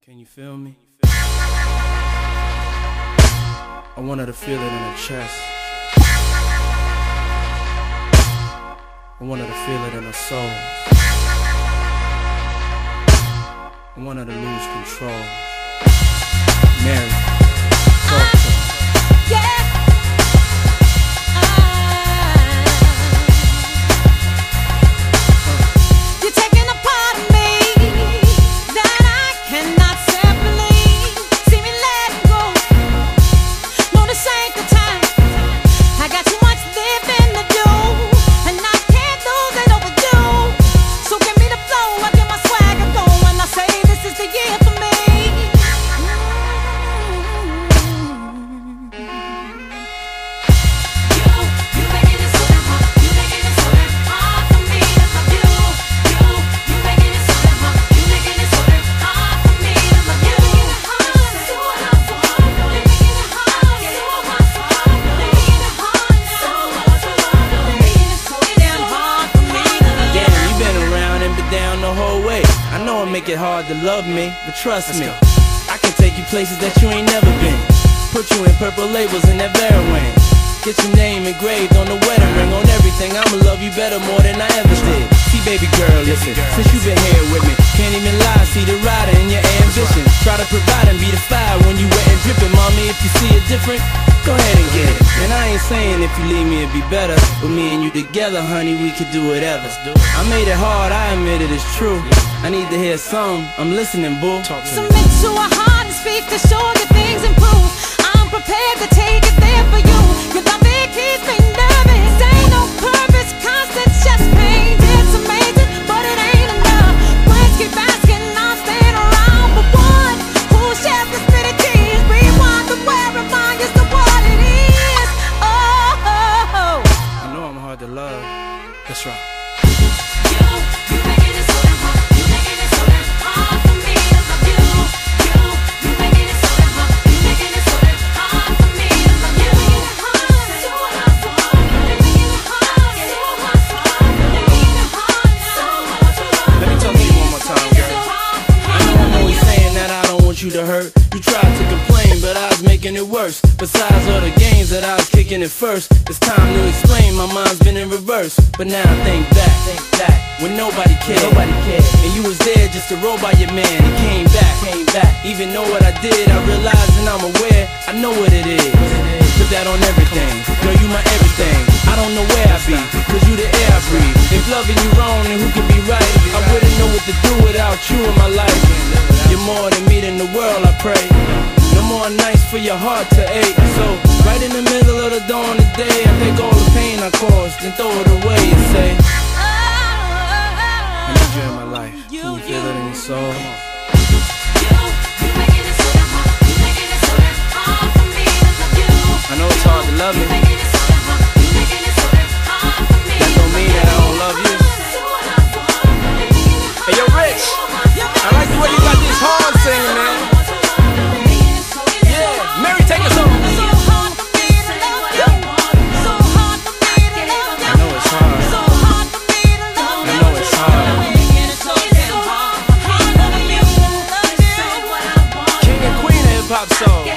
Can you feel me? I want her to feel it in her chest. I want her to feel it in her soul. I want her to lose control. Mary, talk to her. I know it make it hard to love me, but trust me, I can take you places that you ain't never been. Put you in purple labels and that ferroin. Get your name engraved on the wedding ring. On everything, I'ma love you better more than I ever did. See baby girl, listen, since you been here with me, can't even lie, see the rider in your ambition. Try to provide and be the fire when you wet and dripping. Mommy, if you see it different, go ahead and get it. And I ain't saying if you leave me it'd be better, but me and you together, honey, we could do whatever. I made it hard, I admit it, it's true. I need to hear some, I'm listening, boo. Submit to a heart and speak to show you things improve. I'm prepared to take it there for you. Your love, it keeps me nervous. Ain't no purpose, constant, just pain. It's amazing, but it ain't enough. Friends keep asking, I'm staying around. But one who shares this many tears, rewind the wear, remind us of what it is. Oh, I know I'm hard to love. That's right. You making it so damn hard. You making it so damn hard for me to love you. You making it so damn hard. You making it so damn hard for me to love you. So hard, so hard. You making it hard, so hard, so hard. You making it hard, so hard, so hard. Let me talk to you one more time, girl. I know I'm always saying that I don't want you to hurt. You tried to complain, but I was making it worse. Besides all the games that I was kicking at first, it's time to explain, my mind's been in reverse. But now I think back, when nobody cared. And you was there just to roll by your man and came back. Even though what I did, I realized and I'm aware, I know what it is. Put that on everything, girl, you my everything. I don't know where I be, cause you the air I breathe. If loving you wrong, then who could be right? I wouldn't know what to do without you in my life. You're more than me than the world, I pray. No more nights for your heart to ache. So, right in the middle of the dawn of the day, I take all the pain I caused and throw it away and say, I need you in my life. Can you feel it in your soul? Come on. You making it so damn hard. You making it so damn hard for me to love you. I know it's hard to love me. You making it so damn hard. You making it so damn hard for me. That don't mean that I don't love you. Hey, yo, Rich, I like the way you got these horns singing, man. Yeah, Mary, take us home. I know it's hard. I know it's hard. King and queen of hip-hop soul.